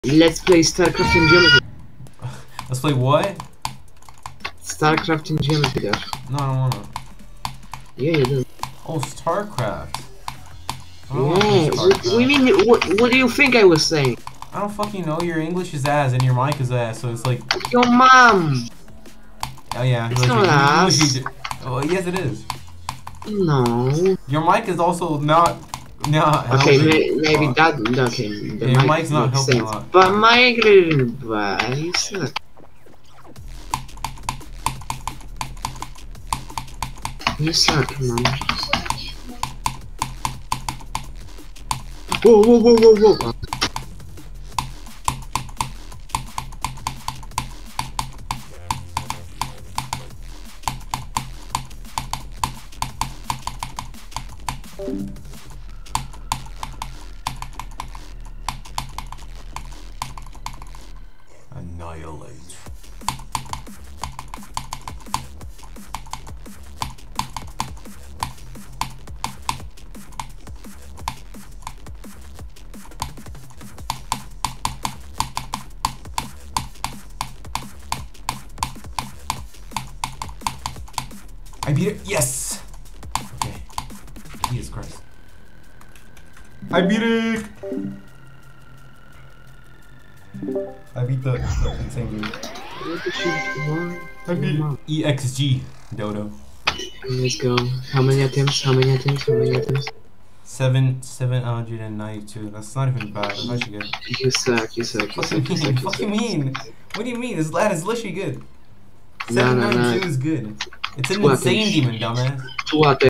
Let's play StarCraft in Geometry. Let's play what? StarCraft in Geometry, Dash. No, I don't wanna. Yeah, you do. Oh, StarCraft. Yeah, what do you mean? What do you think I was saying? I don't fucking know. Your English is ass and your mic is ass, so it's like. Your mom! Oh, yeah. It's like not ass. Oh, yes, it is. No. Your mic is also not. Okay, helping. maybe that. Okay, the Yeah, your mic's not helping sense. a lot. But my advice. You suck, man. Whoa, whoa, whoa, whoa, whoa. Annihilate. I beat it. Yes. Okay. Jesus Christ. I beat it. I beat the insane game. I beat EXG, Dodo. Let's go. How many attempts? How many attempts? How many attempts? 792. That's not even bad. That's actually good. You suck. You suck. What do you mean? What do you mean? This lad is literally good. No, 792 is good. It's an Two insane attempts. demon, dumbass. 2 attempts.